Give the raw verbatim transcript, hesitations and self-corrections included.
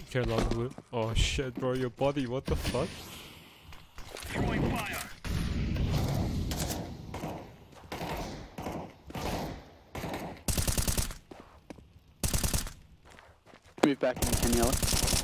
Okay, long blue. Oh shit, bro, your body, what the fuck? Throwing fire. Move back in ten yellow.